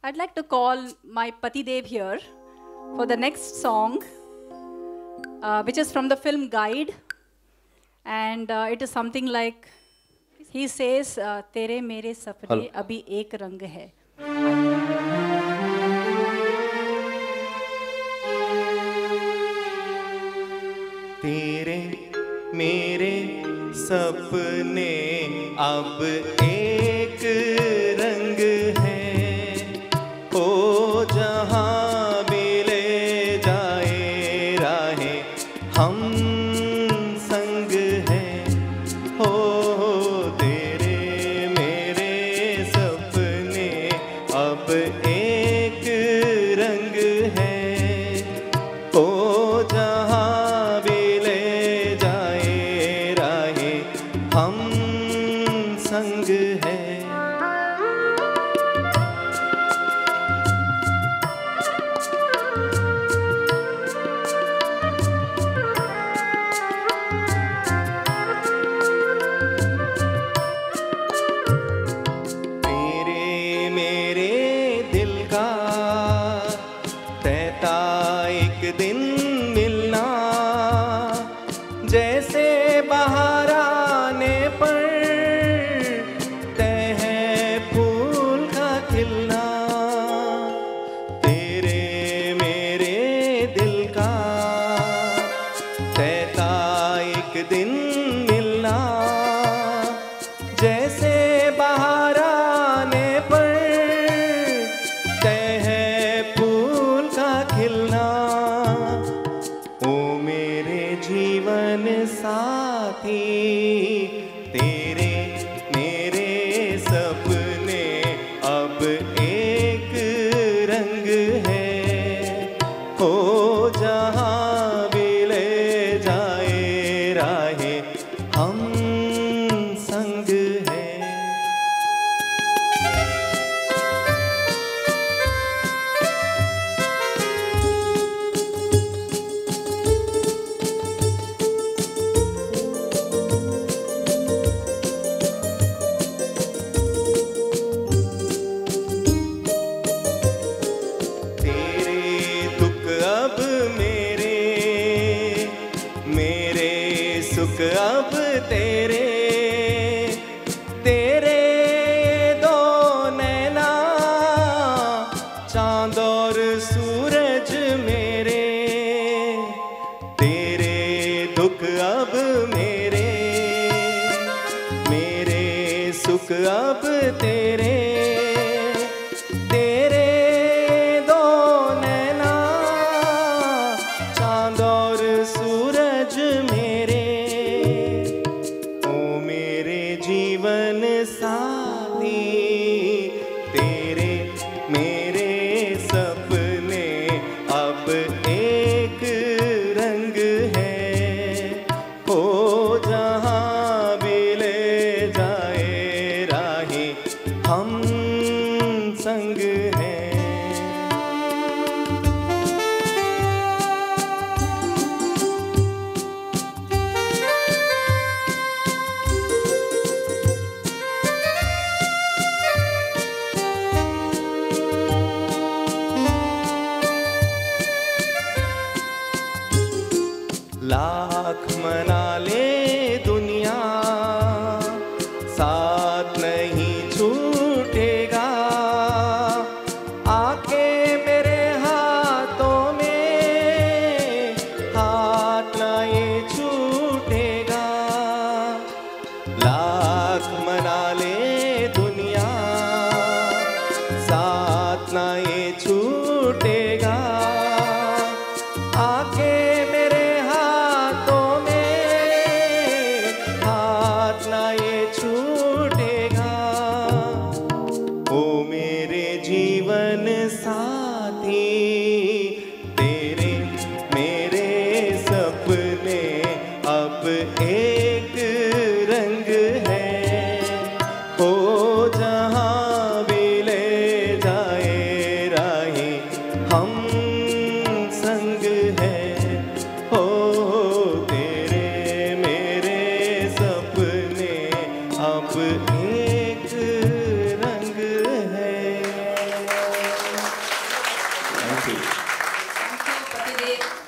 I'd like to call my Pati Dev here for the next song, which is from the film Guide, and it is something like, he says, "Tere mere sapne abhi ek rang hai." तेरे मेरे सपने अब एक रंग है, ओ जहाँ भी ले जाए राहें हम संग हैं। हो तेरे मेरे सपने अब एक रंग है, ओ जहाँ हम संग है। तेरे मेरे दिल का तैता एक दिन मिलना, जैसे बाहर आने पर तय है फूल का खिलना। तेरे मेरे दिल का तैता एक दिन मिलना, जैसे बाहर आने पर तय है फूल का खिलना। ओ मेरे जीवन साथी, तेरे मेरे सपने अब एक रंग है, हो जहाँ भी ले जाए राहें हम संग हैं। सुख अब तेरे, तेरे दो नैना चांद और सूरज मेरे। तेरे दुख अब मेरे, मेरे सुख अब तेरे। तेरे दो नैना चांद और सूरज मेरे, जीवन साथी तेरे मेरे सपने अब एक रंग है, हो जहाँ भी ले जाए राहें हम संग हैं। लाख मना ले दुनिया, साथ नहीं छूटेगा। आके मेरे हाथों में हाथ ना ये छूटेगा। लाख मना ले दुनिया, साथ ना ये छूटेगा। आके ना ये छूटेगा। Oh thank you. Thank you, Patidev.